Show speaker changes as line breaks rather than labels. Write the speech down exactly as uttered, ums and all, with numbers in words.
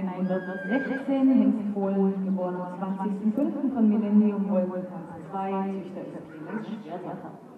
hundertsechzehn, Hengst Polen, geboren am zwanzigsten fünften von Millennium Wolkentanz zwei, Züchter ist Clemens Schwertwacher.